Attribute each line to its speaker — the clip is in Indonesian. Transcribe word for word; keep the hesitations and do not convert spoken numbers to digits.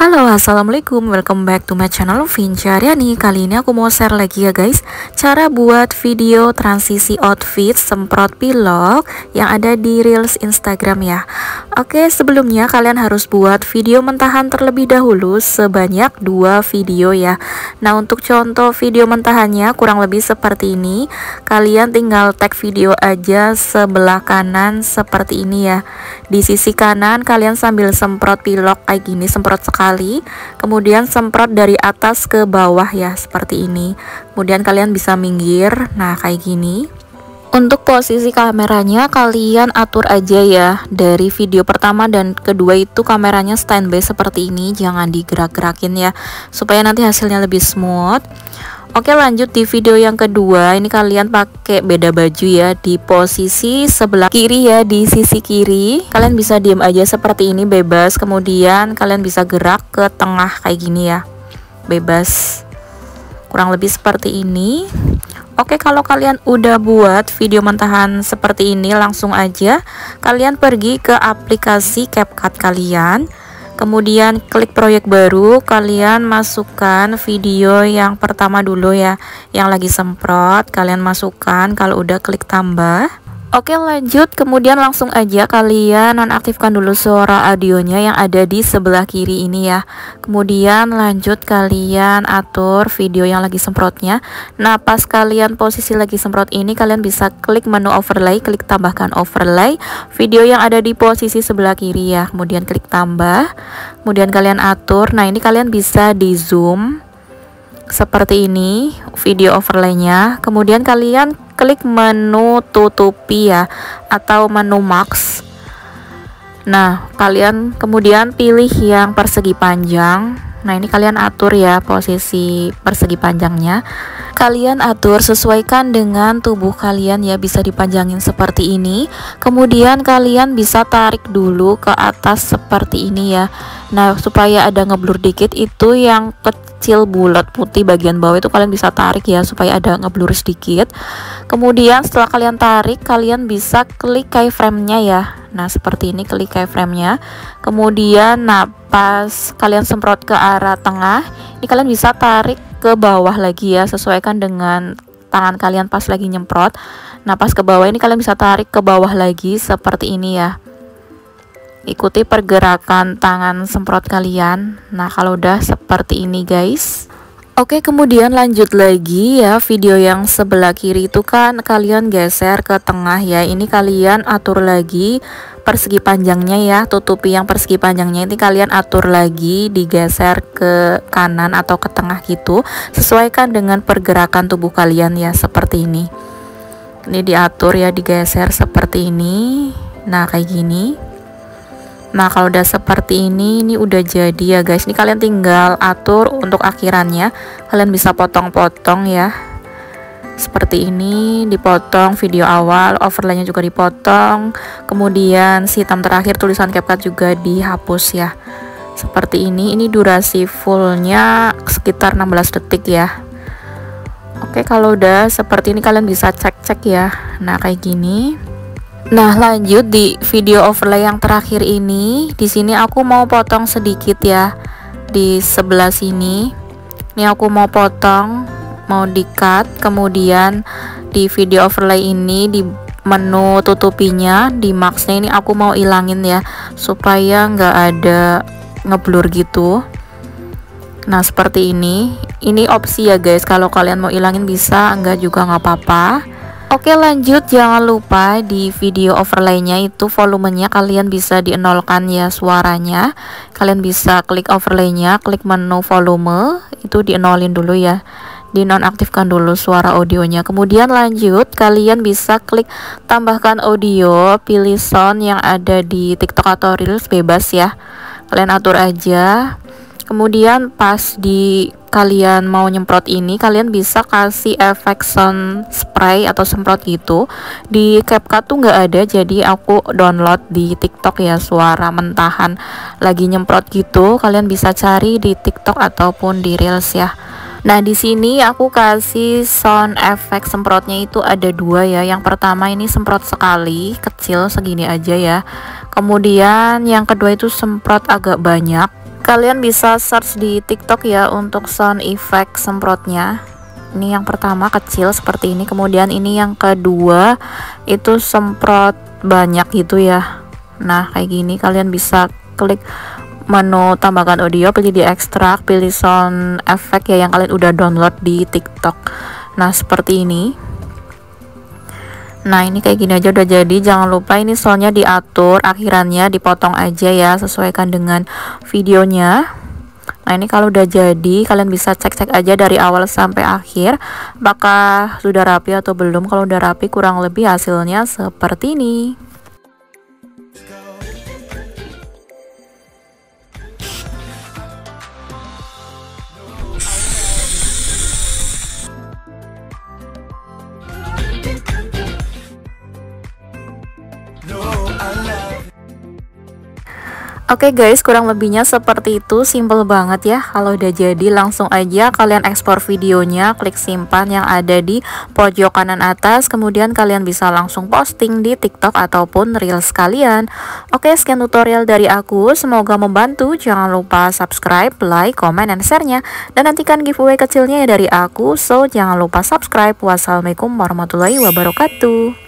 Speaker 1: Halo, assalamualaikum, welcome back to my channel Vinca Aryani. Kali ini aku mau share lagi ya guys, cara buat video transisi outfit semprot pilok yang ada di reels Instagram ya. Oke, sebelumnya kalian harus buat video mentahan terlebih dahulu sebanyak dua video ya. Nah, untuk contoh video mentahannya kurang lebih seperti ini. Kalian tinggal tag video aja sebelah kanan seperti ini ya. Di sisi kanan kalian sambil semprot pilok kayak gini, semprot sekali, kemudian semprot dari atas ke bawah ya, seperti ini. Kemudian kalian bisa minggir, nah kayak gini. Untuk posisi kameranya kalian atur aja ya, dari video pertama dan kedua itu kameranya standby seperti ini, jangan digerak-gerakin ya, supaya nanti hasilnya lebih smooth. Oke, lanjut di video yang kedua. Ini kalian pakai beda baju ya, di posisi sebelah kiri ya, di sisi kiri. Kalian bisa diam aja seperti ini, bebas. Kemudian kalian bisa gerak ke tengah kayak gini ya, bebas. Kurang lebih seperti ini. Oke, kalau kalian udah buat video mentahan seperti ini, langsung aja kalian pergi ke aplikasi CapCut kalian. Kemudian klik proyek baru, kalian masukkan video yang pertama dulu ya, yang lagi semprot, kalian masukkan. Kalau udah klik tambah. Oke, lanjut, kemudian langsung aja kalian nonaktifkan dulu suara audionya yang ada di sebelah kiri ini ya. Kemudian lanjut kalian atur video yang lagi semprotnya. Nah, pas kalian posisi lagi semprot ini, kalian bisa klik menu overlay, klik tambahkan overlay video yang ada di posisi sebelah kiri ya. Kemudian klik tambah, kemudian kalian atur. Nah, ini kalian bisa di zoom seperti ini video overlaynya. Kemudian kalian klik menu tutupi ya, atau menu max. Nah, kalian kemudian pilih yang persegi panjang. Nah, ini kalian atur ya posisi persegi panjangnya. Kalian atur sesuaikan dengan tubuh kalian ya, bisa dipanjangin seperti ini. Kemudian kalian bisa tarik dulu ke atas seperti ini ya. Nah, supaya ada ngeblur dikit, itu yang kecil bulat putih bagian bawah itu kalian bisa tarik ya, supaya ada ngeblur sedikit. Kemudian setelah kalian tarik, kalian bisa klik keyframe-nya ya. Nah, seperti ini, klik keyframe-nya. Kemudian nah pas kalian semprot ke arah tengah, ini kalian bisa tarik ke bawah lagi ya, sesuaikan dengan tangan kalian pas lagi nyemprot. Nah, pas ke bawah ini kalian bisa tarik ke bawah lagi seperti ini ya. Ikuti pergerakan tangan semprot kalian. Nah, kalau udah seperti ini guys. Oke, kemudian lanjut lagi ya, video yang sebelah kiri itu kan kalian geser ke tengah ya. Ini kalian atur lagi persegi panjangnya ya, tutupi yang persegi panjangnya ini kalian atur lagi, digeser ke kanan atau ke tengah gitu, sesuaikan dengan pergerakan tubuh kalian ya, seperti ini. Ini diatur ya, digeser seperti ini. Nah, kayak gini. Nah, kalau udah seperti ini, ini udah jadi ya guys. Ini kalian tinggal atur untuk akhirannya. Kalian bisa potong-potong ya. Seperti ini, dipotong video awal, overlaynya juga dipotong. Kemudian si hitam terakhir tulisan CapCut juga dihapus ya. Seperti ini, ini durasi fullnya sekitar enam belas detik ya. Oke, kalau udah seperti ini kalian bisa cek-cek ya. Nah, kayak gini. Nah, lanjut di video overlay yang terakhir ini. Di sini aku mau potong sedikit ya, di sebelah sini. Ini aku mau potong, mau di cut. Kemudian di video overlay ini, di menu tutupinya, di maxnya ini aku mau ilangin ya, supaya nggak ada ngeblur gitu. Nah, seperti ini. Ini opsi ya guys, kalau kalian mau ilangin bisa, enggak juga nggak apa-apa. Oke, lanjut, jangan lupa di video overlaynya itu volumenya kalian bisa dienolkan ya, suaranya. Kalian bisa klik overlaynya, klik menu volume, itu dienolin dulu ya, dinonaktifkan dulu suara audionya. Kemudian lanjut, kalian bisa klik tambahkan audio, pilih sound yang ada di TikTok atau Reels, bebas ya, kalian atur aja. Kemudian pas di kalian mau nyemprot ini, kalian bisa kasih efek sound spray atau semprot gitu. Di CapCut tuh nggak ada, jadi aku download di TikTok ya, suara mentahan lagi nyemprot gitu. Kalian bisa cari di TikTok ataupun di Reels ya. Nah, di sini aku kasih sound efek semprotnya itu ada dua ya. Yang pertama ini semprot sekali, kecil segini aja ya. Kemudian yang kedua itu semprot agak banyak. Kalian bisa search di TikTok ya untuk sound effect semprotnya. Ini yang pertama kecil seperti ini, kemudian ini yang kedua itu semprot banyak gitu ya. Nah kayak gini, kalian bisa klik menu tambahkan audio, pilih di ekstrak, pilih sound effect ya yang kalian udah download di TikTok. Nah seperti ini. Nah ini kayak gini aja udah jadi. Jangan lupa ini soundnya diatur, akhirannya dipotong aja ya, sesuaikan dengan videonya. Nah ini kalau udah jadi, kalian bisa cek-cek aja dari awal sampai akhir apakah sudah rapi atau belum. Kalau udah rapi, kurang lebih hasilnya seperti ini. Oke okay guys, kurang lebihnya seperti itu, simple banget ya. Kalau udah jadi langsung aja kalian ekspor videonya, klik simpan yang ada di pojok kanan atas, kemudian kalian bisa langsung posting di TikTok ataupun Reels kalian. Oke, okay, sekian tutorial dari aku, semoga membantu. Jangan lupa subscribe, like, comment, dan share-nya, dan nantikan giveaway kecilnya ya dari aku. So jangan lupa subscribe. Wassalamualaikum warahmatullahi wabarakatuh.